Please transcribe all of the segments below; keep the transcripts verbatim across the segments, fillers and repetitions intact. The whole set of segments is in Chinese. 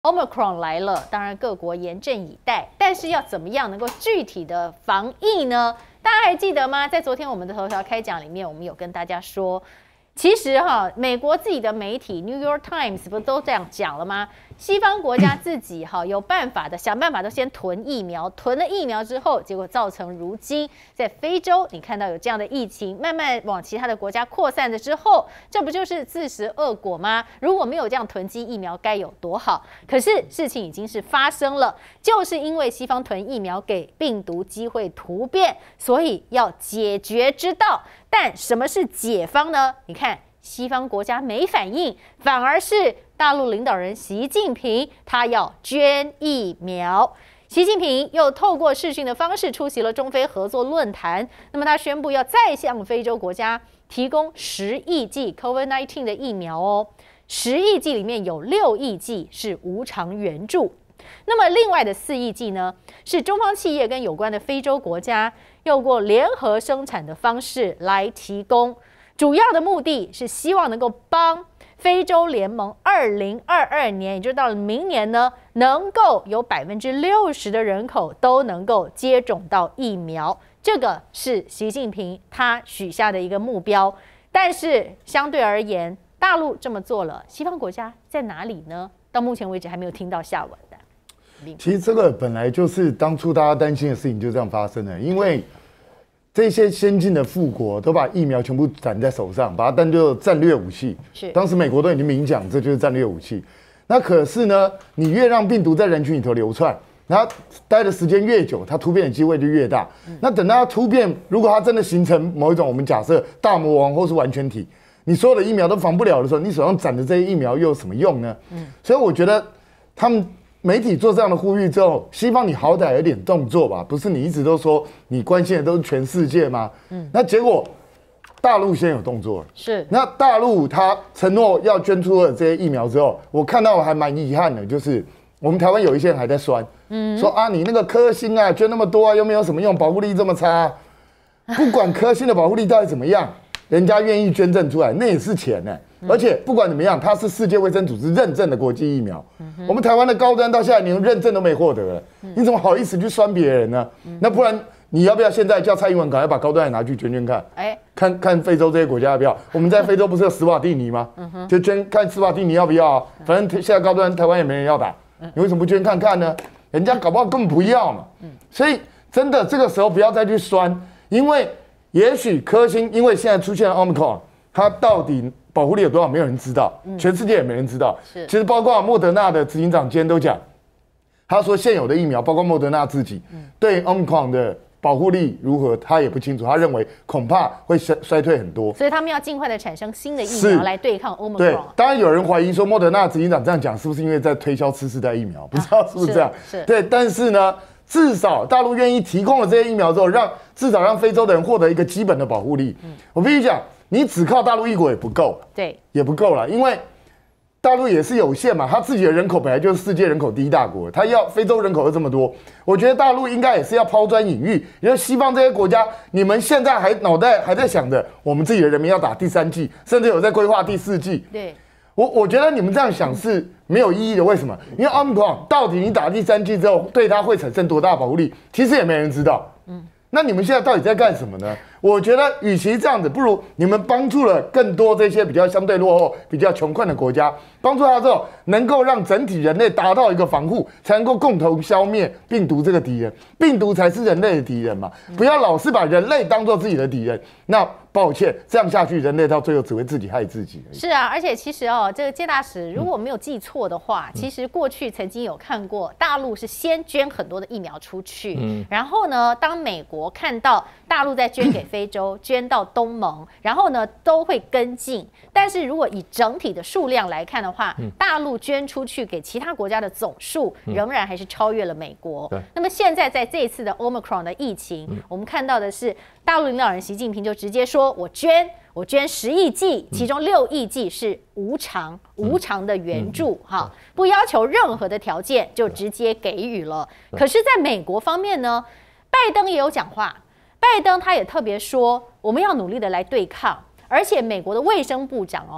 Omicron 来了，当然各国严阵以待，但是要怎么样能够具体的防疫呢？大家还记得吗？在昨天我们的头条开讲里面，我们有跟大家说，其实哈，美国自己的媒体 New York Times 不都这样讲了吗？西方国家自己哈有办法的，想办法都先囤疫苗，囤了疫苗之后，结果造成如今在非洲，你看到有这样的疫情慢慢往其他的国家扩散了之后，这不就是自食恶果吗？如果没有这样囤积疫苗，该有多好？可是事情已经是发生了，就是因为西方囤疫苗给病毒机会突变，所以要解决之道。但什么是解方呢？你看。西方国家没反应，反而是大陆领导人习近平，他要捐疫苗。习近平又透过视讯的方式出席了中非合作论坛，那么他宣布要再向非洲国家提供十亿剂 COVID 十九 的疫苗哦，十亿剂里面有六亿剂是无偿援助。那么另外的四亿剂呢，是中方企业跟有关的非洲国家用过联合生产的方式来提供。主要的目的是希望能够帮非洲联盟二零二二年，也就是到了明年呢，能够有百分之六十的人口都能够接种到疫苗，这个是习近平他许下的一个目标。但是相对而言，大陆这么做了，西方国家在哪里呢？到目前为止还没有听到下文的。 其实这个本来就是当初大家担心的事情，就这样发生了，因为。这些先进的富国都把疫苗全部攒在手上，把它当作战略武器。 是， 当时美国都已经明讲，这就是战略武器。那可是呢，你越让病毒在人群里头流窜，然后待的时间越久，它突变的机会就越大。嗯、那等到它突变，如果它真的形成某一种我们假设大魔王或是完全体，你所有的疫苗都防不了的时候，你手上攒的这些疫苗又有什么用呢？嗯，所以我觉得他们。媒体做这样的呼吁之后，西方你好歹有点动作吧，不是你一直都说你关心的都是全世界吗？嗯，那结果大陆先有动作了， 是。 那大陆他承诺要捐出了这些疫苗之后，我看到还蛮遗憾的，就是我们台湾有一些人还在酸，嗯，说啊你那个科兴啊捐那么多啊，又没有什么用，保护力这么差、啊，不管科兴的保护力到底怎么样，人家愿意捐赠出来，那也是钱呢、欸。而且不管怎么样，它是世界卫生组织认证的国际疫苗。嗯、我们台湾的高端到现在连认证都没获得了，嗯、你怎么好意思去酸别人呢？嗯、那不然你要不要现在叫蔡英文赶快把高端拿去捐捐看？哎，看看非洲这些国家要不要？我们在非洲不是有斯瓦蒂尼吗？嗯、就捐看斯瓦蒂尼要不要、啊？反正现在高端台湾也没人要打，你为什么不捐看看呢？人家搞不好根本不要嘛。所以真的这个时候不要再去酸，因为也许科兴因为现在出现了 Omicron， 它到底。保护力有多少？没有人知道，全世界也没人知道。是，其实包括莫德纳的执行长今天都讲，他说现有的疫苗，包括莫德纳自己，对 Omicron 的保护力如何，他也不清楚。他认为恐怕会衰衰退很多， 所以他们要尽快的产生新的疫苗来对抗 Omicron。 对，当然有人怀疑说莫德纳执行长这样讲是不是因为在推销次世代疫苗？不知道是不是这样？是，对，但是呢，至少大陆愿意提供了这些疫苗之后，让至少让非洲的人获得一个基本的保护力。嗯，我必须讲。你只靠大陆一国也不够， 对， 也不够了，因为大陆也是有限嘛，它自己的人口本来就是世界人口第一大国，它要非洲人口又这么多，我觉得大陆应该也是要抛砖引玉，因为西方这些国家，你们现在还脑袋还在想着我们自己的人民要打第三剂，甚至有在规划第四剂， 对， 我我觉得你们这样想是没有意义的，为什么？因为 Omicron 到底你打第三剂之后，对它会产生多大保护力，其实也没人知道，嗯。那你们现在到底在干什么呢？我觉得，与其这样子，不如你们帮助了更多这些比较相对落后、比较穷困的国家，帮助他之后，能够让整体人类达到一个防护，才能够共同消灭病毒这个敌人。病毒才是人类的敌人嘛，不要老是把人类当作自己的敌人。那抱歉，这样下去，人类到最后只会自己害自己而已。 是啊，而且其实哦，这个介大使，如果我没有记错的话，嗯、其实过去曾经有看过，大陆是先捐很多的疫苗出去，嗯、然后呢，当美国看到大陆在捐给非洲，捐到东盟，然后呢都会跟进。但是如果以整体的数量来看的话，嗯、大陆捐出去给其他国家的总数仍然还是超越了美国。嗯、那么现在在这一次的 Omicron 的疫情，嗯、我们看到的是大陆领导人习近平就直接说，我捐。我捐十亿剂，其中六亿剂是无偿、无偿的援助，哈，不要求任何的条件，就直接给予了。可是，在美国方面呢，拜登也有讲话，拜登他也特别说，我们要努力的来对抗，而且美国的卫生部长哦，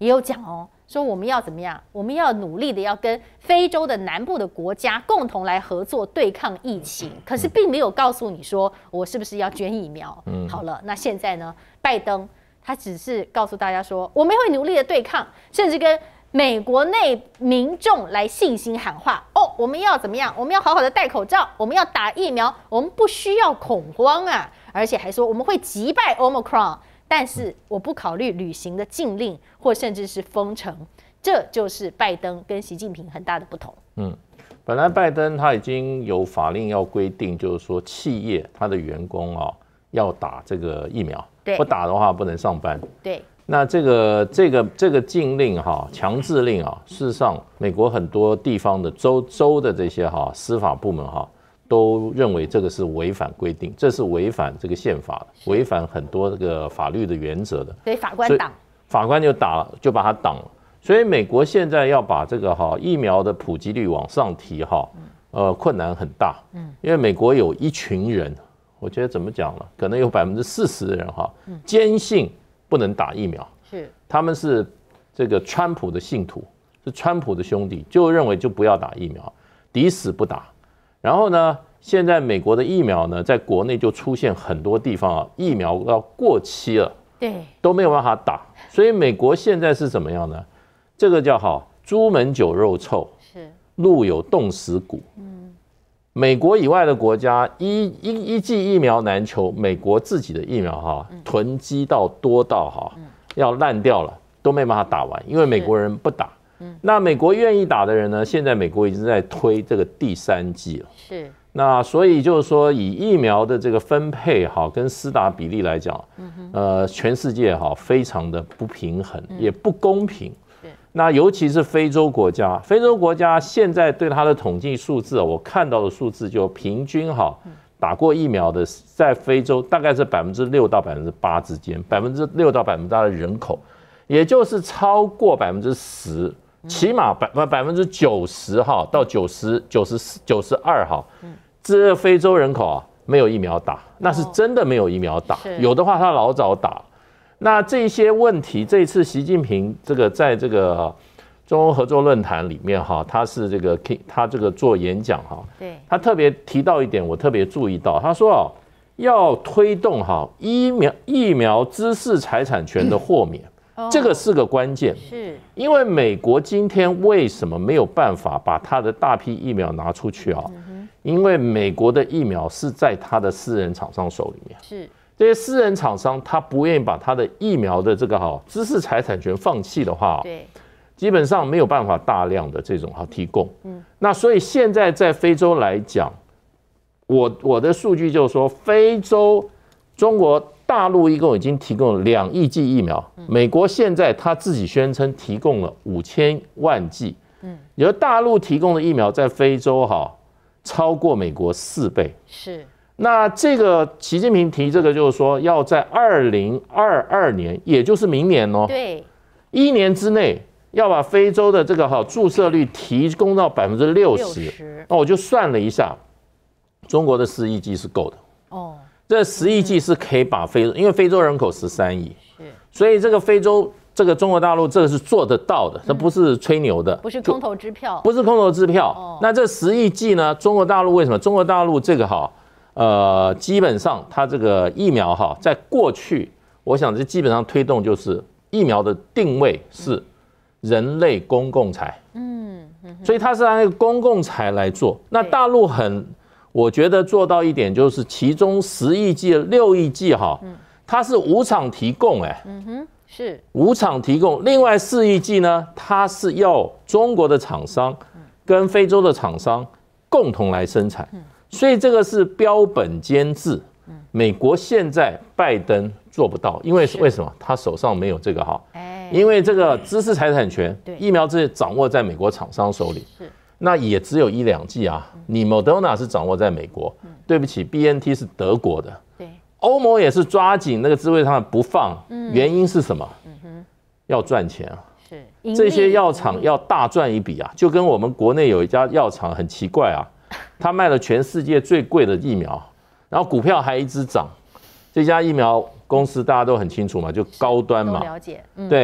也有讲哦，说我们要怎么样？我们要努力的要跟非洲的南部的国家共同来合作对抗疫情，可是并没有告诉你说我是不是要捐疫苗。嗯，好了，那现在呢，拜登他只是告诉大家说，我们会努力的对抗，甚至跟美国内民众来信心喊话哦，我们要怎么样？我们要好好的戴口罩，我们要打疫苗，我们不需要恐慌啊！而且还说我们会击败 Omicron， 但是我不考虑旅行的禁令或甚至是封城，这就是拜登跟习近平很大的不同。 嗯，本来拜登他已经有法令要规定，就是说企业他的员工啊要打这个疫苗，不打的话不能上班。 对。 那这个这个这个禁令哈，强制令啊，事实上，美国很多地方的州州的这些哈司法部门哈，都认为这个是违反规定，这是违反这个宪法，违反很多这个法律的原则的。 所以法官挡， 法官就打了，就把它挡了。所以美国现在要把这个哈疫苗的普及率往上提哈，呃，困难很大。嗯，因为美国有一群人，我觉得怎么讲呢？可能有百分之四十的人哈，坚信不能打疫苗，是他们是这个川普的信徒，是川普的兄弟，就认为就不要打疫苗，抵死不打。然后呢，现在美国的疫苗呢，在国内就出现很多地方啊，疫苗要过期了，对，都没有办法打。所以美国现在是怎么样呢？这个叫好朱门酒肉臭，是路有冻死骨。嗯，美国以外的国家一一一剂疫苗难求，美国自己的疫苗哈囤积到多到哈要烂掉了，都没办法打完，因为美国人不打。那美国愿意打的人呢？现在美国已经在推这个第三剂了。是。那所以就是说，以疫苗的这个分配哈跟施打比例来讲，呃，全世界哈非常的不平衡，也不公平。那尤其是非洲国家，非洲国家现在对它的统计数字，我看到的数字就平均哈打过疫苗的，在非洲大概是百分之六到百分之八之间，百分之六到百分之八的人口，也就是超过百分之十，起码百百分之九十哈到九十九十四九十二哈，这非洲人口啊没有疫苗打，那是真的没有疫苗打，有的话他老早打。那这些问题，这次习近平这个在这个中欧合作论坛里面哈，他是这个他这个做演讲哈，对，他特别提到一点，我特别注意到，他说啊，要推动哈疫苗疫苗知识财产权的豁免，这个是个关键，是因为美国今天为什么没有办法把他的大批疫苗拿出去啊？因为美国的疫苗是在他的私人厂商手里面，是。这些私人厂商他不愿意把他的疫苗的这个哈知识财产权放弃的话，对，基本上没有办法大量的这种哈提供。嗯，那所以现在在非洲来讲，我我的数据就是说，非洲中国大陆一共已经提供了两亿剂疫苗，美国现在他自己宣称提供了五千万剂，嗯，而大陆提供的疫苗在非洲哈超过美国四倍，是。那这个习近平提这个就是说，要在二零二二年，也就是明年哦，对，一年之内要把非洲的这个哈注射率提供到百分之六十。那我就算了一下，中国的十亿剂是够的哦。这十亿剂是可以把非洲，因为非洲人口十三亿，是，所以这个非洲这个中国大陆这个是做得到的，这不是吹牛的， 不是空头支票， 不是空头支票。哦、那这十亿剂呢？中国大陆为什么？中国大陆这个哈。呃，基本上它这个疫苗哈，在过去，我想这基本上推动就是疫苗的定位是人类公共财，嗯，所以它是按那个公共财来做。那大陆很，我觉得做到一点就是，其中十亿剂、六亿剂哈，它是无偿提供，哎，嗯哼，是无偿提供。另外四亿剂呢，它是要中国的厂商跟非洲的厂商共同来生产。所以这个是标本兼治，美国现在拜登做不到，因为为什么？他手上没有这个哈，因为这个知识财产权，疫苗这些掌握在美国厂商手里，那也只有一两剂啊。你 Moderna 是掌握在美国，对不起 ，B N T 是德国的，欧盟也是抓紧那个智慧上不放，原因是什么？要赚钱啊。这些药厂要大赚一笔啊，就跟我们国内有一家药厂很奇怪啊。他卖了全世界最贵的疫苗，然后股票还一直涨。这家疫苗公司大家都很清楚嘛，就高端嘛。了解。嗯、对，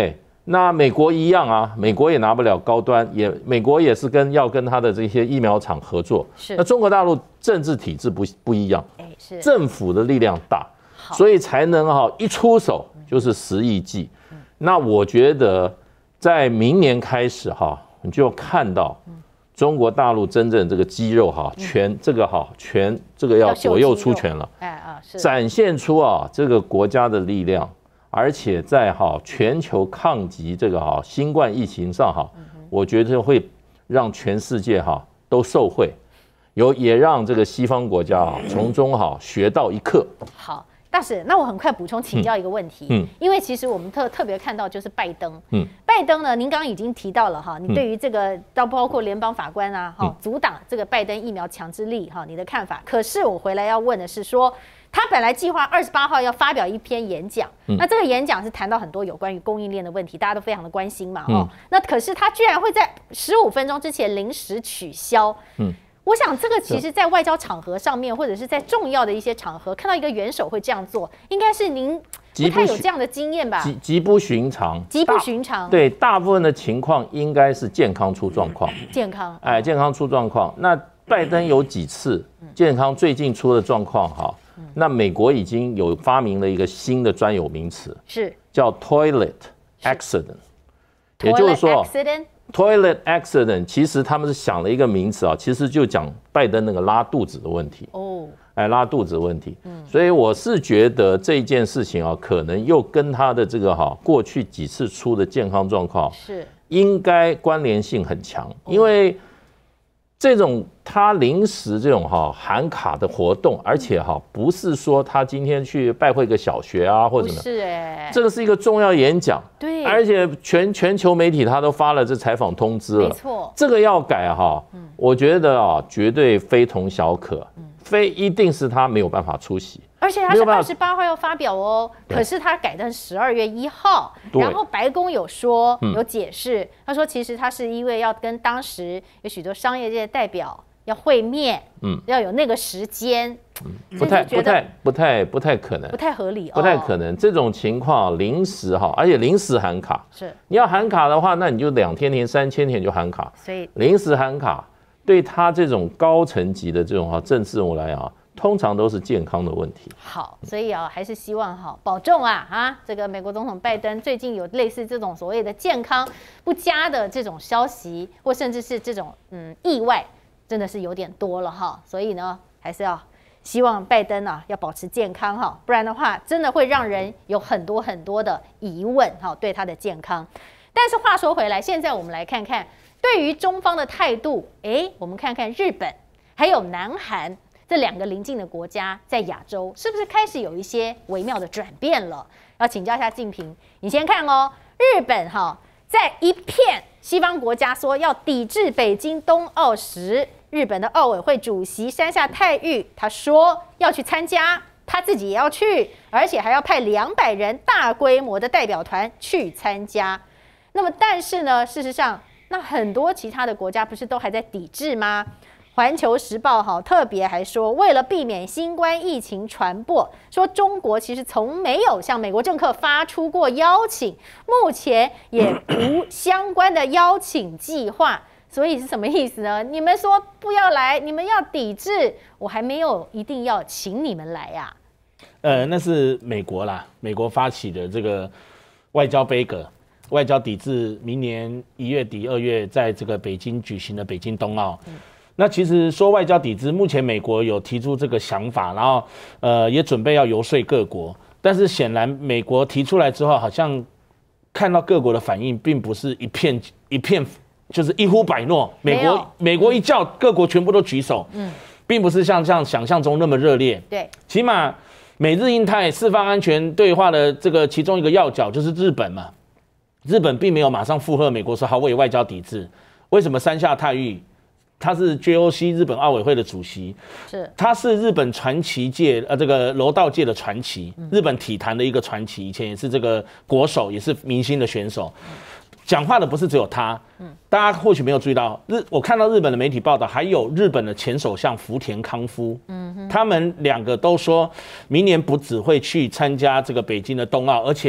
那美国一样啊，美国也拿不了高端，也美国也是跟要跟他的这些疫苗厂合作。 是。 那中国大陆政治体制不不一样， 哎，是。 政府的力量大，所以才能哈一出手就是十亿剂。嗯、那我觉得在明年开始哈，你就看到中国大陆真正这个肌肉哈，全这个哈全这个要左右出拳了， 哎啊，是。展现出啊这个国家的力量。而且在哈全球抗击这个哈新冠疫情上哈，我觉得会让全世界哈都受惠，有也让这个西方国家啊从中哈学到一课。好， 大使，那我很快补充请教一个问题，嗯，因为其实我们特特别看到就是拜登，嗯，拜登呢，您刚刚已经提到了哈，你对于这个到包括联邦法官啊，哈，阻挡这个拜登疫苗强制力哈，你的看法。可是我回来要问的是说。他本来计划二十八号要发表一篇演讲，嗯、那这个演讲是谈到很多有关于供应链的问题，大家都非常的关心嘛，哦，嗯、那可是他居然会在十五分钟之前临时取消，嗯，我想这个其实在外交场合上面，或者是在重要的一些场合，看到一个元首会这样做，应该是您不太有这样的经验吧？ 极极不寻常， 极不寻常。 对，大部分的情况应该是健康出状况， 健康， 哎，健康出状况。那拜登有几次健康最近出的状况哈？那美国已经有发明了一个新的专有名词， 是叫 toilet accident， 也就是说 toilet accident， 其实他们是想了一个名词啊，其实就讲拜登那个拉肚子的问题哦，哎，拉肚子的问题，嗯，所以我是觉得这件事情啊，可能又跟他的这个哈过去几次出的健康状况是应该关联性很强，因为。这种他临时这种哈喊卡的活动，而且哈不是说他今天去拜会个小学啊或者什么， 是哎， 这个是一个重要演讲， 对， 而且全全球媒体他都发了这采访通知了， 没错， 这个要改哈，我觉得啊绝对非同小可，非一定是他没有办法出席。 而且他是二十八号要发表哦，可是他改成十二月一号，然后白宫有说有解释，他说其实他是因为要跟当时有许多商业界的代表要会面，嗯，要有那个时间， 不太不太不太不太可能， 不太合理， 不太可能这种情况临时哈，而且临时喊卡， 是你要喊卡的话，那你就两天前、三千天就喊卡， 所以临时喊卡对他这种高层级的这种哈政治人物来讲。通常都是健康的问题。 好，所以啊，还是希望哈保重啊啊！这个美国总统拜登最近有类似这种所谓的健康不佳的这种消息，或甚至是这种嗯意外，真的是有点多了哈。所以呢，还是要希望拜登啊要保持健康哈，不然的话，真的会让人有很多很多的疑问哈，对他的健康。但是话说回来，现在我们来看看对于中方的态度，哎，我们看看日本还有南韩。这两个邻近的国家在亚洲是不是开始有一些微妙的转变了？要请教一下敬平，你先看哦。日本哈，在一片西方国家说要抵制北京冬奥时，日本的奥委会主席山下泰裕他说要去参加，他自己也要去，而且还要派两百人大规模的代表团去参加。那么，但是呢，事实上，那很多其他的国家不是都还在抵制吗？环球时报哈特别还说，为了避免新冠疫情传播，说中国其实从没有向美国政客发出过邀请，目前也无相关的邀请计划。所以是什么意思呢？你们说不要来，你们要抵制，我还没有一定要请你们来呀、 啊。呃，那是美国啦，美国发起的这个外交杯葛，外交抵制明年一月底、二月在这个北京举行的北京冬奥。嗯那其实说外交抵制，目前美国有提出这个想法，然后呃也准备要游说各国，但是显然美国提出来之后，好像看到各国的反应，并不是一片一片就是一呼百诺。美国美国一叫，各国全部都举手，嗯，并不是像像想象中那么热烈。 对， 起码美日印太四方安全对话的这个其中一个要角就是日本嘛，日本并没有马上附和美国说好，我也外交抵制。为什么山下泰裕？他是 J O C 日本奥委会的主席， 是他是日本传奇界呃这个柔道界的传奇，嗯、日本体坛的一个传奇，以前也是这个国手，也是明星的选手。讲、嗯、话的不是只有他，嗯、大家或许没有注意到，日我看到日本的媒体报道，还有日本的前首相福田康夫，嗯、他们两个都说明年不只会去参加这个北京的冬奥，而且。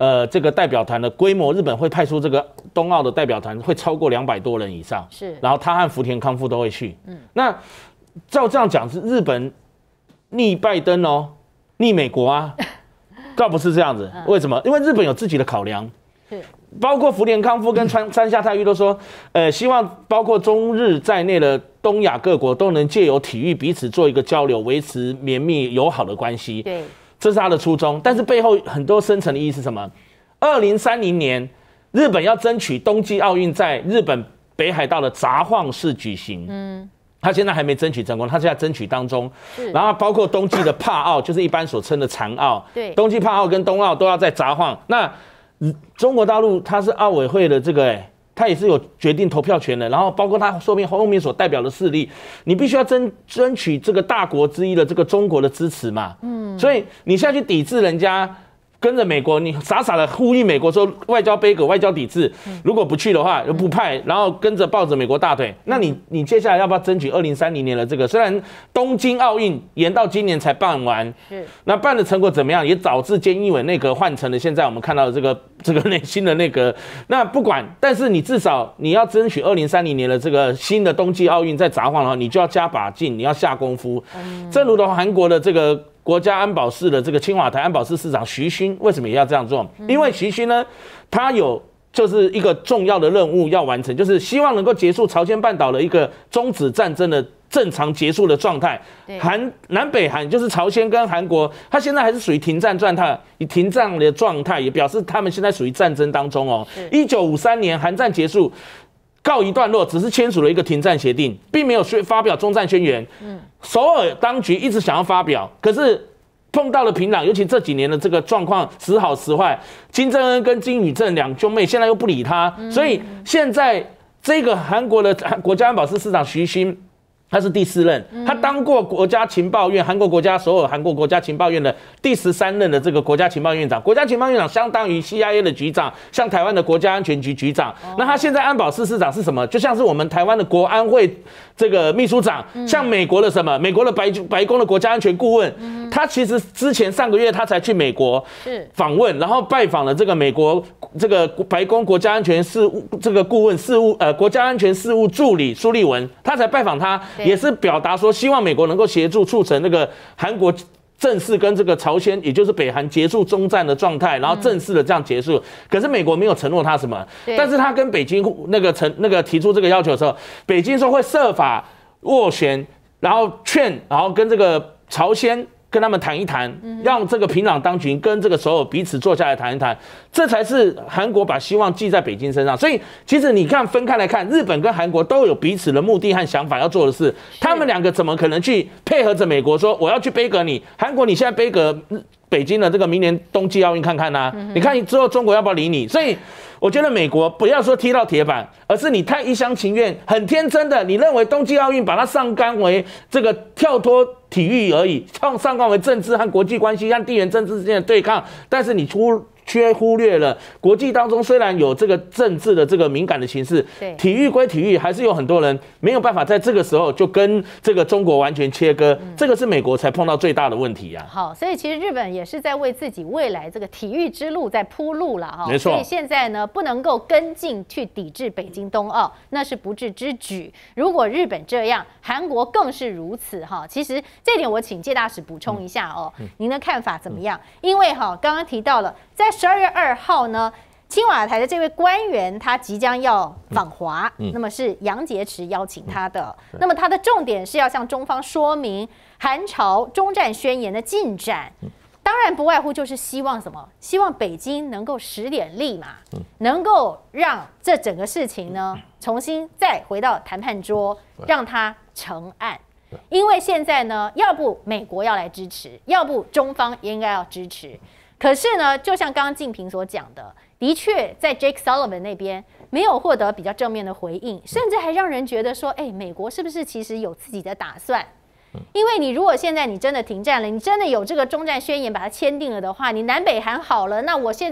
呃这个代表团的规模，日本会派出这个冬奥的代表团会超过两百多人以上， 是， 然后他和福田康夫都会去。嗯，那照这样讲，是日本逆拜登哦，逆美国啊，倒不是这样子。为什么？因为日本有自己的考量。 是。 包括福田康夫跟川山下泰裕都说，呃，希望包括中日在内的东亚各国都能借由体育彼此做一个交流，维持绵密友好的关系。 对， 这是他的初衷。但是背后很多深层的意义是什么？二零三零年，日本要争取冬季奥运在日本北海道的札幌市举行。嗯。他现在还没争取成功，他现在争取当中，然后包括冬季的帕奥，就是一般所称的残奥， 对， 冬季帕奥跟冬奥都要在札幌。那中国大陆它是奥委会的这个、欸，它也是有决定投票权的。然后包括它说明后面所代表的势力，你必须要争争取这个大国之一的这个中国的支持嘛。嗯，所以你现在去抵制人家。跟着美国，你傻傻的呼吁美国说外交杯葛、外交抵制，如果不去的话，不派，然后跟着抱着美国大腿，那你你接下来要不要争取二零三零年的这个？虽然东京奥运延到今年才办完，是那办的成果怎么样？也导致菅义伟内阁换成了现在我们看到的这个这个内新的内阁。那不管，但是你至少你要争取二零三零年的这个新的冬季奥运在札幌的话，你就要加把劲，你要下功夫。嗯、正如同韩国的这个。国家安保室的这个青瓦台安保室室长徐勋为什么也要这样做？因为徐勋呢，他有就是一个重要的任务要完成，就是希望能够结束朝鲜半岛的一个终止战争的正常结束的状态。韩南北韩就是朝鲜跟韩国，他现在还是属于停战状态，以停战的状态，也表示他们现在属于战争当中哦。一九五三年韩战结束。告一段落，只是签署了一个停战协定，并没有发表终战宣言。嗯，首尔当局一直想要发表，可是碰到了平壤，尤其这几年的这个状况时好时坏，金正恩跟金宇镇两兄妹现在又不理他，嗯、所以现在这个韩国的国家安保室室长徐勋。他是第四任，他当过国家情报院韩国国家首尔韩国国家情报院的第十三任的这个国家情报院长。国家情报院长相当于 C I A 的局长，像台湾的国家安全局局长。哦、那他现在安保室室长是什么？就像是我们台湾的国安会这个秘书长，嗯、像美国的什么？美国的白白宫的国家安全顾问。嗯、他其实之前上个月他才去美国访问，然后拜访了这个美国这个白宫国家安全事务这个顾问事务呃国家安全事务助理苏利文，他才拜访他。也是表达说，希望美国能够协助促成那个韩国正式跟这个朝鲜，也就是北韩结束中战的状态，然后正式的这样结束。嗯、可是美国没有承诺他什么，但是他跟北京那个承那个提出这个要求的时候，北京说会设法斡旋，然后劝，然后跟这个朝鲜。跟他们谈一谈，让这个平壤当局跟这个首尔彼此坐下来谈一谈，这才是韩国把希望寄在北京身上。所以，其实你看分开来看，日本跟韩国都有彼此的目的和想法要做的事，他们两个怎么可能去配合着美国说我要去杯葛你？韩国你现在杯葛北京的这个明年冬季奥运看看呐、啊？嗯、你看之后中国要不要理你？所以。我觉得美国不要说踢到铁板，而是你太一厢情愿、很天真的，你认为冬季奥运把它上纲为这个跳脱体育而已，上上纲为政治和国际关系和地缘政治之间的对抗，但是你忽却忽略了国际当中虽然有这个政治的这个敏感的形势，体育归体育，还是有很多人没有办法在这个时候就跟这个中国完全切割，嗯、这个是美国才碰到最大的问题啊。 好，所以其实日本也是在为自己未来这个体育之路在铺路了哈。 没错。 所以现在呢，不能够跟进去抵制北京冬奥，那是不智之举。如果日本这样，韩国更是如此哈。其实这点我请介大使补充一下哦，嗯、您的看法怎么样？嗯、因为哈，刚刚提到了在十二月二号呢，青瓦台的这位官员他即将要访华，嗯、那么是杨洁篪邀请他的。嗯、那么他的重点是要向中方说明韩朝终战宣言的进展。嗯、当然不外乎就是希望什么？希望北京能够使点力嘛，嗯、能够让这整个事情呢重新再回到谈判桌，让它成案。因为现在呢，要不美国要来支持，要不中方也应该要支持。可是呢，就像刚刚敬平所讲的，的确在 Jake Sullivan 那边没有获得比较正面的回应，甚至还让人觉得说，哎，美国是不是其实有自己的打算？因为你如果现在你真的停战了，你真的有这个终战宣言把它签订了的话，你南北韩好了，那我现在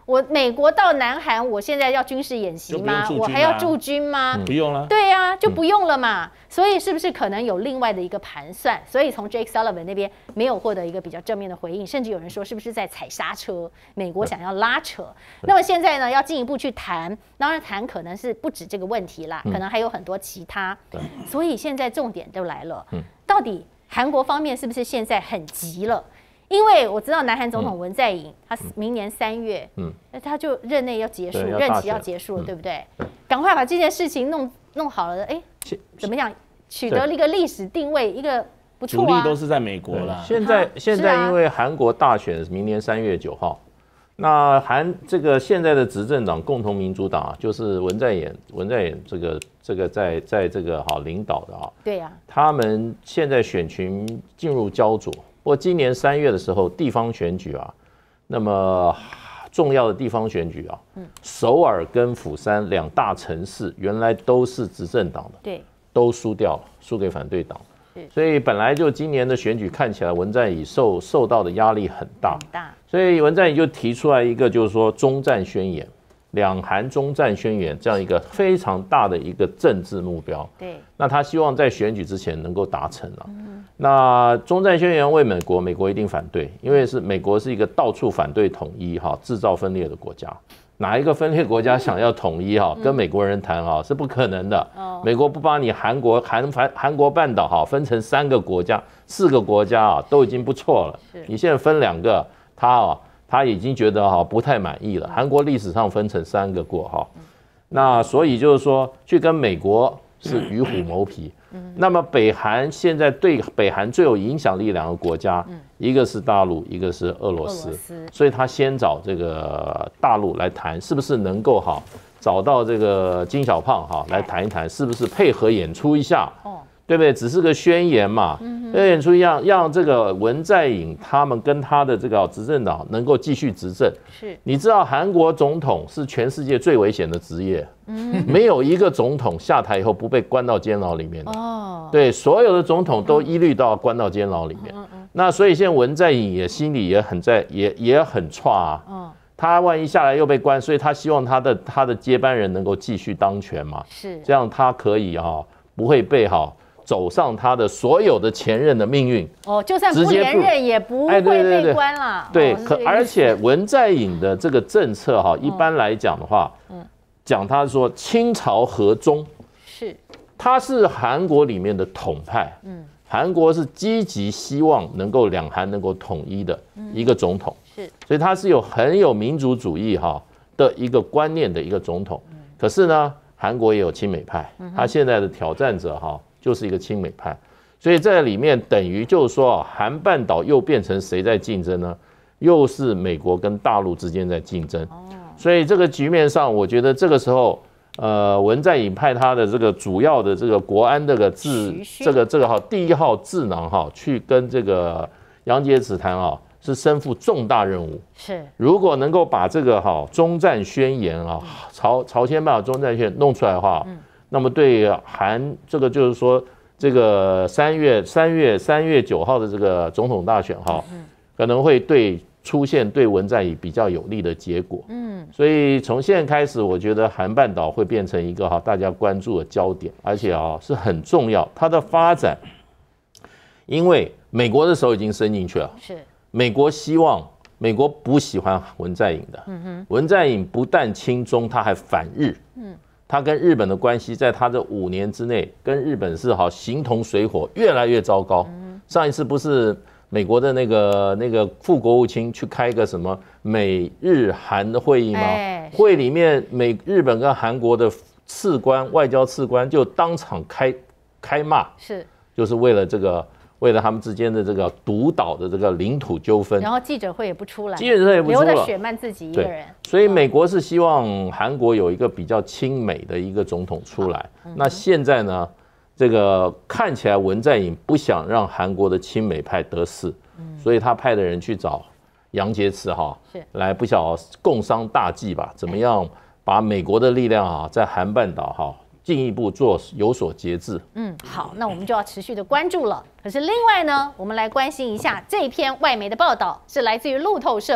我美国到南韩，我现在要军事演习吗？ 啊、 我还要驻军吗？ 嗯、不用了。 对呀、啊，就不用了嘛。嗯、所以是不是可能有另外的一个盘算？所以从 Jake Sullivan 那边没有获得一个比较正面的回应，甚至有人说是不是在踩刹车？美国想要拉扯。那么现在呢，要进一步去谈，当然谈可能是不止这个问题啦，嗯、可能还有很多其他。所以现在重点都来了，嗯、到底韩国方面是不是现在很急了？因为我知道南韩总统文在寅，他明年三月，嗯，他就任内要结束，任期要结束了，对不对？赶快把这件事情弄弄好了，哎，怎么样？取得了一个历史定位，一个不错啊。 主力都是在美国啦。 现在现在因为韩国大选明年三月九号，那韩这个现在的执政党共同民主党啊，就是文在寅文在寅这个这个在在这个哈领导的啊， 对呀， 他们现在选群进入焦灼。不过今年三月的时候，地方选举啊，那么重要的地方选举啊，嗯、首尔跟釜山两大城市原来都是执政党的， 对， 都输掉了，输给反对党。所以本来就今年的选举看起来文在寅受受到的压力很大， 很大。 所以文在寅就提出来一个就是说终战宣言，两韩终战宣言这样一个非常大的一个政治目标。 对， 那他希望在选举之前能够达成了。嗯那终战宣言为美国，美国一定反对，因为是美国是一个到处反对统一哈、制造分裂的国家。哪一个分裂国家想要统一哈，跟美国人谈哈是不可能的。美国不把你韩国韩韩韩国半岛哈分成三个国家、四个国家啊，都已经不错了。你现在分两个，他啊他已经觉得哈不太满意了。韩国历史上分成三个过哈，那所以就是说去跟美国是与虎谋皮。那么北韩现在对北韩最有影响力两个国家，一个是大陆，一个是俄罗斯，所以他先找这个大陆来谈，是不是能够哈找到这个金小胖哈来谈一谈，是不是配合演出一下，对不对？只是个宣言嘛，要演出一样，让这个文在寅他们跟他的这个执政党能够继续执政。 是， 你知道韩国总统是全世界最危险的职业。没有一个总统下台以后不被关到监牢里面的。哦，对，所有的总统都一律都要关到监牢里面。那所以现在文在寅也心里也很在，也也很差啊。嗯，他万一下来又被关，所以他希望他的他的接班人能够继续当权嘛。是，这样他可以哈、啊、不会被哈、啊、走上他的所有的前任的命运。 哦，就算不连任也不会被关了。 对，可而且文在寅的这个政策哈、啊，一般来讲的话，嗯。讲他说清朝和中，是他是韩国里面的统派，嗯，韩国是积极希望能够两韩能够统一的一个总统，是，所以他是有很有民族主义哈的一个观念的一个总统。可是呢，韩国也有亲美派，他现在的挑战者哈就是一个亲美派，所以在里面等于就是说，韩半岛又变成谁在竞争呢？又是美国跟大陆之间在竞争。所以这个局面上，我觉得这个时候，呃，文在寅派他的这个主要的这个国安这个智，这个这个哈第一号智囊哈，去跟这个杨洁篪谈啊，是身负重大任务。是，如果能够把这个哈终战宣言啊，朝朝鲜半岛终战宣言弄出来的话，嗯、那么对韩这个就是说，这个三月三月三月九号的这个总统大选哈，嗯、可能会对。出现对文在寅比较有利的结果，嗯，所以从现在开始，我觉得韩半岛会变成一个哈大家关注的焦点，而且啊是很重要，它的发展，因为美国的手已经伸进去了，是美国希望，美国不喜欢文在寅的，嗯哼，文在寅不但亲中，他还反日，嗯，他跟日本的关系在他这五年之内跟日本是好形同水火，越来越糟糕，嗯、上一次不是。美国的那个那个副国务卿去开个什么美日韩的会议吗？哎、会里面美日本跟韩国的次官外交次官就当场开开骂，是就是为了这个为了他们之间的这个独岛的这个领土纠纷。 然后记者会也不出来， 记者会也不出了， 留了雪曼自己一个人。 所以美国是希望韩国有一个比较亲美的一个总统出来。嗯、那现在呢？这个看起来文在寅不想让韩国的亲美派得势，嗯、所以他派的人去找杨洁篪哈，来不晓得共商大计吧？怎么样把美国的力量啊，在韩半岛哈进一步做有所节制？嗯， 好，那我们就要持续的关注了。可是另外呢，我们来关心一下这篇外媒的报道，是来自于路透社。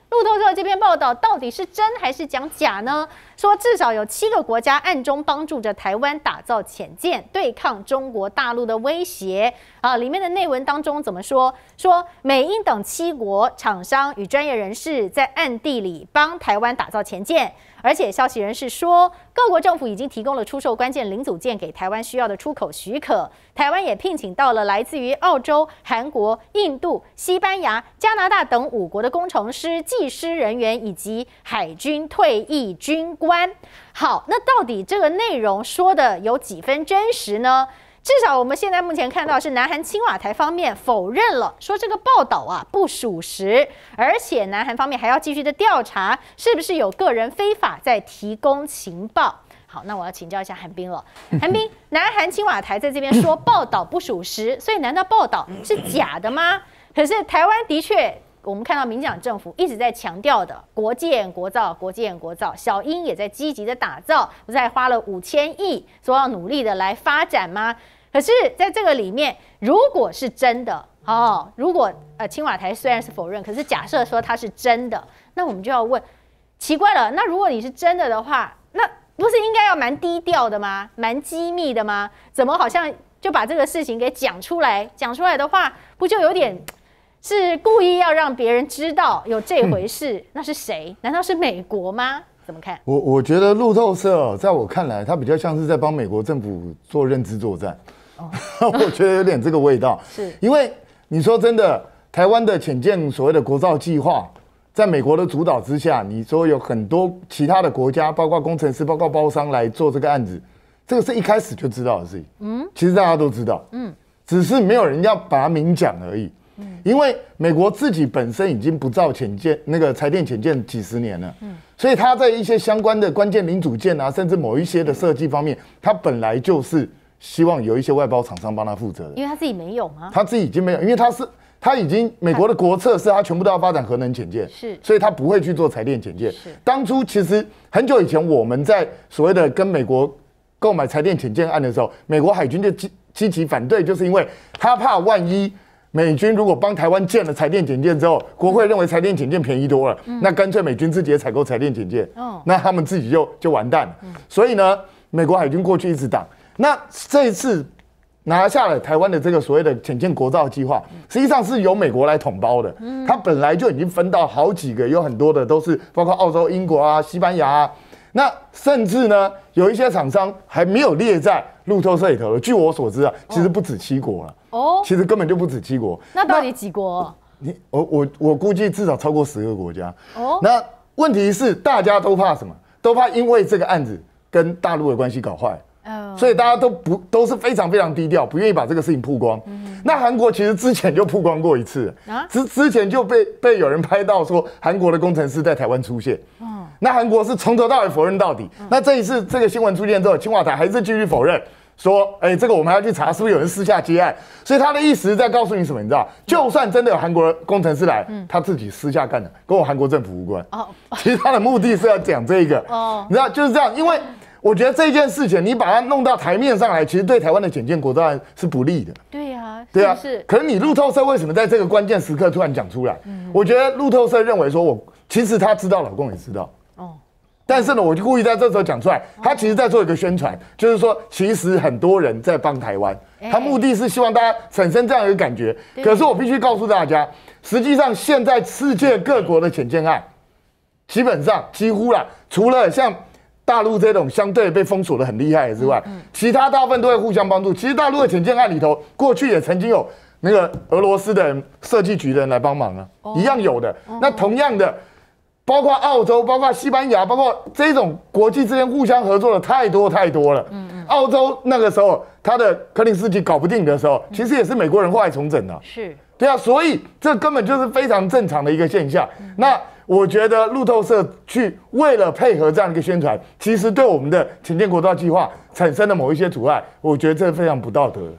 路透社这篇报道到底是真还是讲假呢？说至少有七个国家暗中帮助着台湾打造潜舰，对抗中国大陆的威胁啊。里面的内文当中怎么说？说美英等七国厂商与专业人士在暗地里帮台湾打造潜舰，而且消息人士说，各国政府已经提供了出售关键零组件给台湾需要的出口许可。台湾也聘请到了来自于澳洲、韩国、印度、西班牙、加拿大等五国的工程师、技师人员以及海军退役军官。好，那到底这个内容说的有几分真实呢？至少我们现在目前看到是南韩青瓦台方面否认了，说这个报道啊不属实，而且南韩方面还要继续的调查，是不是有个人非法在提供情报。好，那我要请教一下韩冰了。韩冰，南韩青瓦台在这边说报道不属实，所以难道报道是假的吗？可是台湾的确，我们看到民进党政府一直在强调的国建国造、国建国造，小英也在积极的打造，不是还花了五千亿，说要努力的来发展吗？可是在这个里面，如果是真的哦，如果呃青瓦台虽然是否认，可是假设说它是真的，那我们就要问，奇怪了，那如果你是真的的话，那不是应该要蛮低调的吗？蛮机密的吗？怎么好像就把这个事情给讲出来？讲出来的话，不就有点是故意要让别人知道有这回事？嗯、那是谁？难道是美国吗？怎么看？ 我我觉得路透社、哦、在我看来，它比较像是在帮美国政府做认知作战。哦、我觉得有点这个味道。 是因为你说真的，台湾的潜舰所谓的国造计划。在美国的主导之下，你说有很多其他的国家，包括工程师、包括包商来做这个案子，这个是一开始就知道的事情。嗯，其实大家都知道，嗯，只是没有人要把它明讲而已。嗯，因为美国自己本身已经不造潜舰那个柴电潜舰几十年了，嗯，所以它在一些相关的关键零组件啊，甚至某一些的设计方面，它本来就是希望有一些外包厂商帮他负责的。 因为他自己没有吗？ 他自己已经没有，因为他是。他已经美国的国策是他全部都要发展核能潜舰， 是， 所以他不会去做柴电潜舰。当初其实很久以前我们在所谓的跟美国购买柴电潜舰案的时候，美国海军就积积极反对，就是因为他怕万一美军如果帮台湾建了柴电潜舰之后，国会认为柴电潜舰便宜多了，嗯、那干脆美军自己也采购柴电潜舰，哦、那他们自己就就完蛋了。嗯、所以呢，美国海军过去一直挡。那这一次。拿下了台湾的这个所谓的潜舰国造计划，实际上是由美国来统包的。它本来就已经分到好几个，有很多的都是包括澳洲、英国啊、西班牙啊。那甚至呢，有一些厂商还没有列在路透社里头的。据我所知啊，其实不止七国了。哦，其实根本就不止七国。 那到底几国？ 你我我我估计至少超过十个国家。哦，那问题是大家都怕什么？都怕因为这个案子跟大陆的关系搞坏。所以大家都不都是非常非常低调，不愿意把这个事情曝光。嗯、那韩国其实之前就曝光过一次，啊、之之前就被被有人拍到说韩国的工程师在台湾出现。嗯、那韩国是从头到尾否认到底。嗯、那这一次这个新闻出现之后，青瓦台还是继续否认，说，哎、欸，这个我们还要去查是不是有人私下接案。所以他的意思是在告诉你什么？你知道，就算真的有韩国工程师来，嗯、他自己私下干的，跟我韩国政府无关。哦，其实他的目的是要讲这个。哦，你知道就是这样，因为。我觉得这件事情，你把它弄到台面上来，其实对台湾的潜舰国造案是不利的。 对呀、啊， 对啊。 是。 可是你路透社为什么在这个关键时刻突然讲出来？嗯、我觉得路透社认为说我，我其实他知道，老公也知道。哦。但是呢，我就故意在这时候讲出来，他其实在做一个宣传，哦、就是说，其实很多人在帮台湾，欸、他目的是希望大家产生这样一个感觉。可是我必须告诉大家，实际上现在世界各国的潜舰案，基本上几乎啦，除了像。大陆这种相对被封锁的很厉害之外，嗯、其他大部分都会互相帮助。其实大陆的潜舰案里头，过去也曾经有那个俄罗斯的设计局的人来帮忙啊，哦、一样有的。哦、那同样的，包括澳洲、包括西班牙、包括这种国际之间互相合作的太多太多了。嗯嗯、澳洲那个时候，他的柯林斯基搞不定的时候，其实也是美国人后来重整的。 是， 对啊，所以这根本就是非常正常的一个现象。嗯、那。我觉得路透社去为了配合这样一个宣传，其实对我们的潜舰国造计划产生了某一些阻碍，我觉得这非常不道德。 哎，这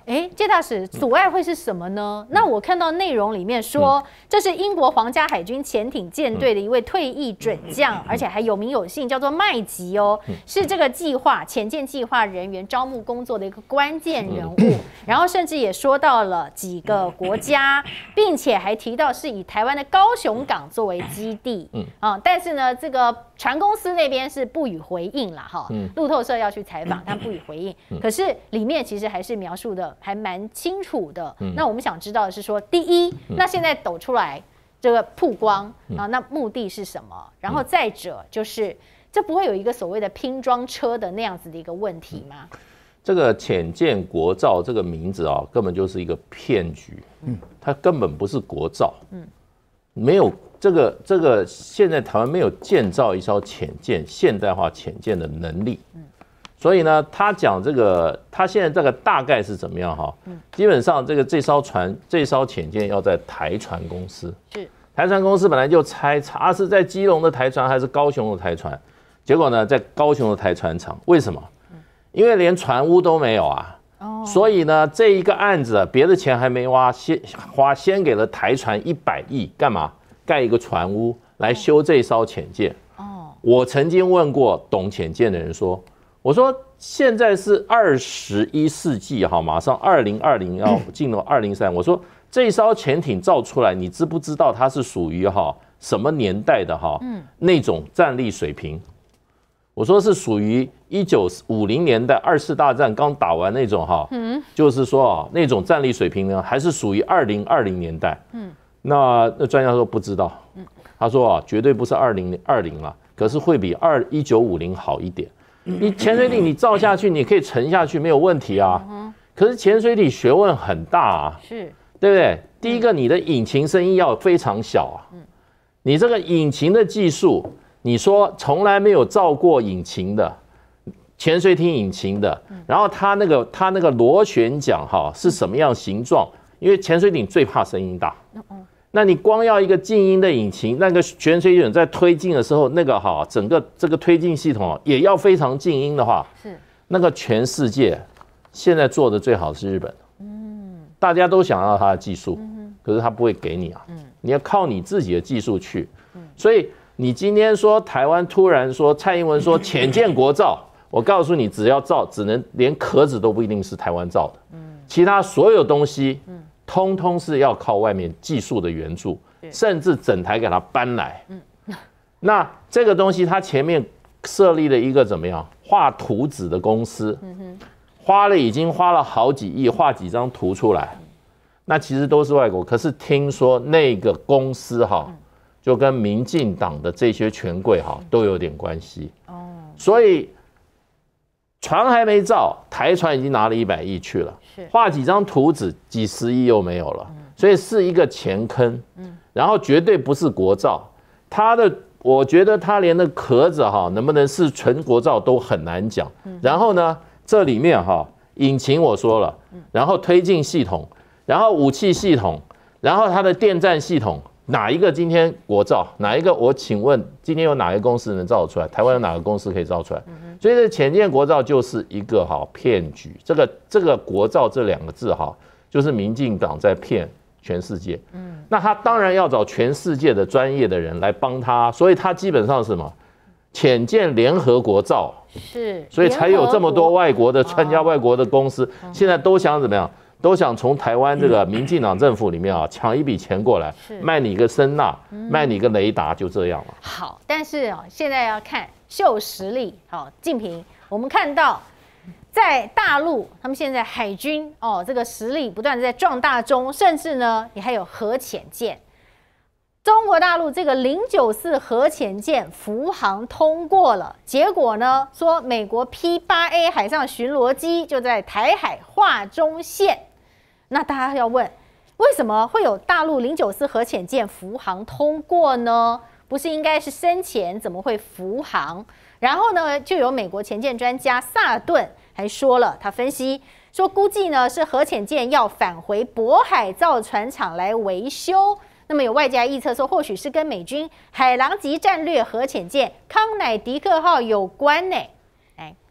大使阻碍会是什么呢？那我看到内容里面说，这是英国皇家海军潜艇舰队的一位退役准将，而且还有名有姓，叫做麦吉哦，是这个计划潜舰计划人员招募工作的一个关键人物。然后甚至也说到了几个国家，并且还提到是以台湾的高雄港作为基地。嗯啊，但是呢，这个船公司那边是不予回应啦，哈。路透社要去采访，但不予回应。可是里面其实还是描述的还蛮清楚的。那我们想知道的是说，第一，那现在抖出来这个曝光啊，那目的是什么？然后再者就是，这不会有一个所谓的拼装车的那样子的一个问题吗？ 这个潜舰国造这个名字啊，根本就是一个骗局。嗯，它根本不是国造。嗯，没有这个这个，现在台湾没有建造一艘潜舰现代化潜舰的能力。嗯，所以呢，他讲这个，他现在这个大概是怎么样哈？嗯，基本上这个这艘船这艘潜舰要在台船公司。是。台船公司本来就猜查是在基隆的台船还是高雄的台船，结果呢，在高雄的台船厂，为什么？因为连船屋都没有啊，哦，所以呢，这一个案子别的钱还没挖，先花先给了台船一百亿，干嘛？盖一个船屋来修这艘潜舰。哦，我曾经问过懂潜舰的人说，我说现在是二十一世纪哈，马上二零二零要进入二零三，我说这艘潜艇造出来，你知不知道它是属于哈什么年代的哈？嗯，那种战力水平。我说是属于一九五零年代二次大战刚打完那种哈，嗯，就是说啊那种战力水平呢，还是属于二零二零年代，嗯，那那专家说不知道，嗯，他说啊绝对不是二零二零了，可是会比二一九五零好一点。你潜水艇你造下去，你可以沉下去没有问题啊，可是潜水艇学问很大啊，是，对不对？第一个你的引擎声音要非常小啊，你这个引擎的技术。你说从来没有造过引擎的潜水艇引擎的，然后它那个它那个螺旋桨哈是什么样形状？因为潜水艇最怕声音大，那你光要一个静音的引擎，那个潜水艇在推进的时候，那个哈整个这个推进系统也要非常静音的话，是那个全世界现在做的最好是日本，嗯，大家都想要它的技术，可是它不会给你啊，你要靠你自己的技术去，所以。你今天说台湾突然说蔡英文说潜舰国造，我告诉你，只要造，只能连壳子都不一定是台湾造的，其他所有东西，通通是要靠外面技术的援助，甚至整台给它搬来。那这个东西它前面设立了一个怎么样画图纸的公司，花了已经花了好几亿画几张图出来，那其实都是外国，可是听说那个公司哈。就跟民进党的这些权贵哈都有点关系哦，所以船还没造，台船已经拿了一百亿去了，画几张图纸，几十亿又没有了，所以是一个钱坑，然后绝对不是国造，它的我觉得它连那壳子哈能不能是纯国造都很难讲，然后呢这里面哈引擎我说了，然后推进系统，然后武器系统，然后它的电站系统。哪一个今天国造？哪一个？我请问，今天有哪个公司能造出来？台湾有哪个公司可以造出来？所以这潜舰国造就是一个哈骗局。这个这个国造这两个字哈，就是民进党在骗全世界。嗯，那他当然要找全世界的专业的人来帮他，所以他基本上是什么？潜舰联合国造是，所以才有这么多外国的参加外国的公司，现在都想怎么样？都想从台湾这个民进党政府里面啊抢一笔钱过来，卖你一个声呐，卖你一个雷达，就这样了。 好，但是啊，现在要看秀实力。好，敬平，我们看到在大陆，他们现在海军哦，这个实力不断在壮大中，甚至呢，也还有核潜舰。中国大陆这个零九四核潜舰福航通过了，结果呢，说美国 P 八 A 海上巡逻机就在台海划中线。那大家要问，为什么会有大陆零九四核潜舰福航通过呢？不是应该是深潜，怎么会福航？然后呢，就有美国潜舰专家萨顿还说了，他分析说，估计呢是核潜舰要返回渤海造船厂来维修。那么有外界预测说，或许是跟美军海狼级战略核潜舰康乃狄克号有关呢。哎，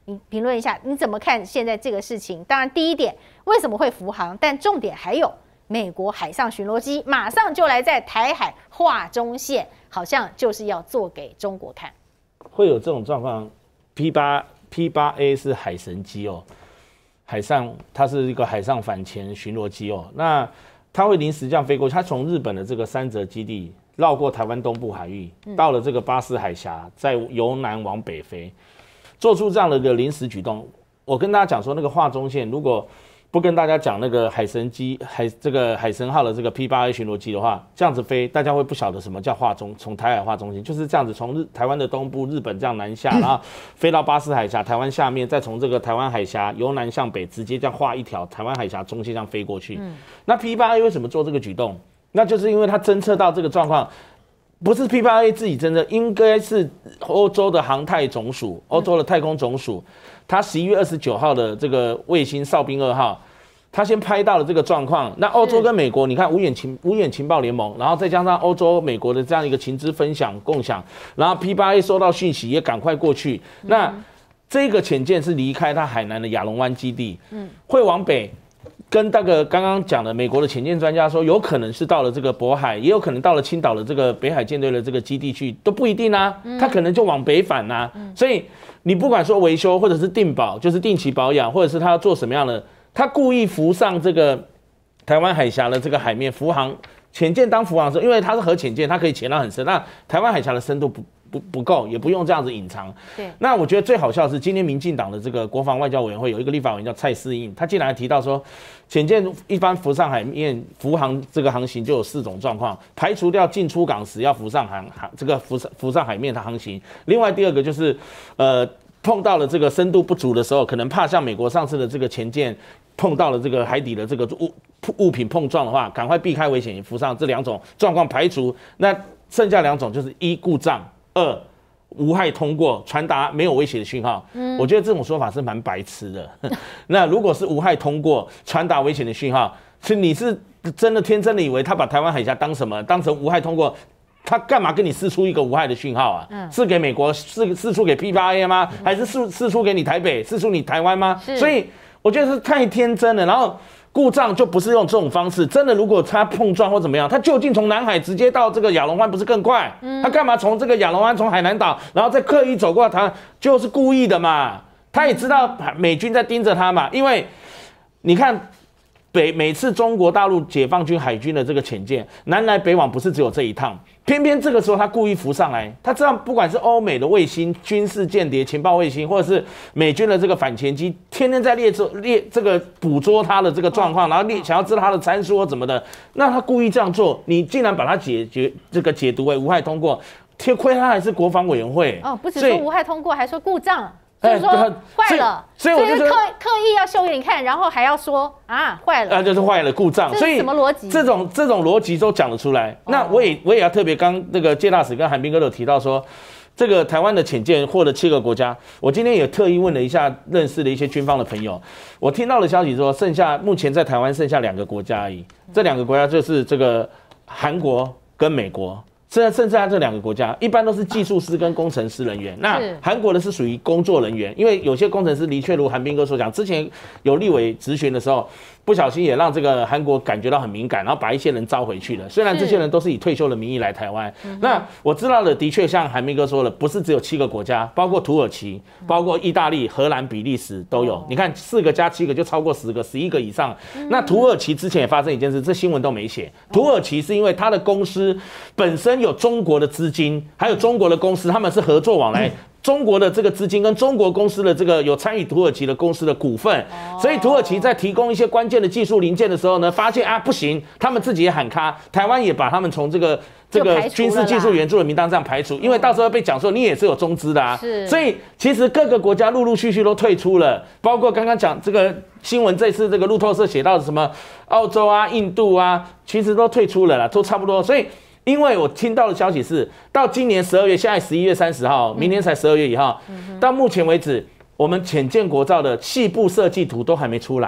你评论一下，你怎么看现在这个事情？当然，第一点为什么会浮航，但重点还有美国海上巡逻机马上就来在台海画中线，好像就是要做给中国看。 会有这种状况 ，P 八 P 八 A 是海神机哦，海上它是一个海上反潜巡逻机哦，那它会临时这样飞过去，它从日本的这个三泽基地绕过台湾东部海域，到了这个巴士海峡，再由南往北飞。做出这样的一个临时举动，我跟大家讲说，那个画中线，如果不跟大家讲那个海神机海这个海神号的这个 P 八 A 巡逻机的话，这样子飞，大家会不晓得什么叫画中，从台海画中线，就是这样子从日台湾的东部，日本这样南下，然后飞到巴士海峡，台湾下面，再从这个台湾海峡由南向北，直接这样画一条台湾海峡中线这样飞过去。嗯、那 P 八 A 为什么做这个举动？那就是因为它侦测到这个状况。不是 P 八 A 自己侦测，应该是欧洲的航太总署、欧洲的太空总署，它十一月二十九号的这个卫星哨兵二号，它先拍到了这个状况。那欧洲跟美国，你看五眼情五眼情报联盟，然后再加上欧洲、美国的这样一个情资分享共享，然后 P 八 A 收到讯息也赶快过去。那这个潜舰是离开它海南的亚龙湾基地，嗯，会往北。跟那个刚刚讲的美国的潜舰专家说，有可能是到了这个渤海，也有可能到了青岛的这个北海舰队的这个基地去，都不一定啊。他可能就往北返呐、啊。所以你不管说维修或者是定保，就是定期保养，或者是他要做什么样的，他故意浮上这个台湾海峡的这个海面浮航潜舰当浮航的时候，因为它是核潜舰，它可以潜到很深，那台湾海峡的深度不。不不够，也不用这样子隐藏。对，那我觉得最好笑的是，今天民进党的这个国防外交委员会有一个立法委员叫蔡适应，他竟然还提到说，潜舰一般浮上海面浮航这个航行就有四种状况，排除掉进出港时要浮上航航这个浮上浮上海面它航行。另外第二个就是，呃，碰到了这个深度不足的时候，可能怕像美国上次的这个潜舰碰到了这个海底的这个物物品碰撞的话，赶快避开危险浮上。这两种状况排除，那剩下两种就是一故障。二无害通过，传达没有威胁的讯号。嗯，我觉得这种说法是蛮白痴的。那如果是无害通过，传达危险的讯号，是你是真的天真的以为他把台湾海峡当什么？当成无害通过，他干嘛跟你释出一个无害的讯号啊？嗯，是给美国释释出给 P 八 A 吗？还是释释出给你台北，释出你台湾吗？所以我觉得是太天真了。然后。故障就不是用这种方式，真的，如果它碰撞或怎么样，它就近从南海直接到这个亚龙湾，不是更快？嗯，他干嘛从这个亚龙湾从海南岛，然后再刻意走过来台湾，就是故意的嘛。他也知道美军在盯着他嘛，因为你看北每次中国大陆解放军海军的这个潜舰南来北往，不是只有这一趟。偏偏这个时候他故意浮上来，他知道不管是欧美的卫星、军事间谍、情报卫星，或者是美军的这个反潜机，天天在列捉列这个捕捉他的这个状况，然后列想要知道他的参数或怎么的，那他故意这样做，你竟然把它解决这个解读为无害通过，贴亏他还是国防委员会哦，不只说无害通过，还说故障。就是说坏了， 所以我就刻刻意要秀给你看，然后还要说啊坏了， 啊就是坏了故障， 所以什么逻辑？ 这种这种逻辑都讲得出来。那我也我也要特别刚那个介大使跟韩冰哥都有提到说，这个台湾的潜舰获得七个国家，我今天也特意问了一下认识的一些军方的朋友，我听到的消息说，剩下目前在台湾剩下两个国家而已，这两个国家就是这个韩国跟美国。现在剩下这两个国家，一般都是技术师跟工程师人员。那韩国的是属于工作人员，因为有些工程师的确如韩冰哥所讲，之前有立委质询的时候，不小心也让这个韩国感觉到很敏感，然后把一些人招回去了。虽然这些人都是以退休的名义来台湾，那我知道的的确像韩冰哥说了，不是只有七个国家，包括土耳其、包括意大利、荷兰、比利时都有。你看四个加七个就超过十个，十一个以上。那土耳其之前也发生一件事，这新闻都没写。土耳其是因为他的公司本身有中国的资金，还有中国的公司，他们是合作往来。中国的这个资金跟中国公司的这个有参与土耳其的公司的股份，所以土耳其在提供一些关键的技术零件的时候呢，发现啊不行，他们自己也喊卡，台湾也把他们从这个这个军事技术援助的名单上排除，因为到时候被讲说你也是有中资的啊，所以其实各个国家陆陆续续都退出了，包括刚刚讲这个新闻，这次这个路透社写到的什么澳洲啊、印度啊，其实都退出了啦，都差不多，所以。因为我听到的消息是，到今年十二月，现在十一月三十号，明年才十二月一号，嗯、到目前为止，我们潜舰国造的细部设计图都还没出来哦。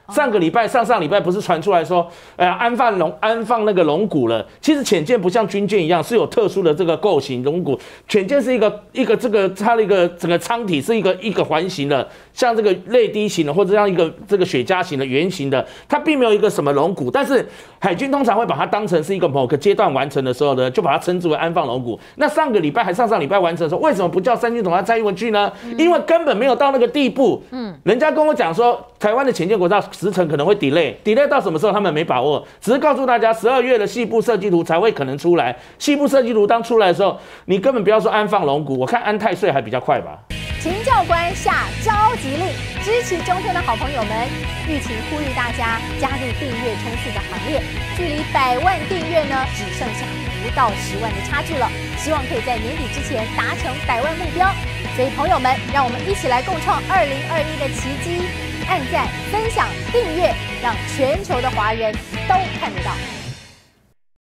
上个礼拜、上上礼拜不是传出来说，哎呀，安放龙安放那个龙骨了。其实潜舰不像军舰一样是有特殊的这个构型，龙骨潜舰是一个一个这个它的一个整个舱体是一个一个环形的，像这个泪滴型的或者像一个这个雪茄型的圆形的，它并没有一个什么龙骨，但是海军通常会把它当成是一个某个阶段完成的时候呢，就把它称之为安放龙骨。那上个礼拜还上上礼拜完成的时候，为什么不叫三军统帅蔡英文去呢？嗯、因为根本没有到那个地步。嗯，人家跟我讲说，台湾的潜舰国造时程可能会 delay，delay delay 到什么时候他们没把握，只是告诉大家十二月的细部设计图才会可能出来。细部设计图当出来的时候，你根本不要说安放龙骨，我看安太岁还比较快吧。 秦教官下召集令，支持中天的好朋友们，玉琴呼吁大家加入订阅冲刺的行列。距离百万订阅呢，只剩下不到十万的差距了，希望可以在年底之前达成百万目标。所以朋友们，让我们一起来共创二零二一的奇迹！按赞、分享、订阅，让全球的华人都看得到。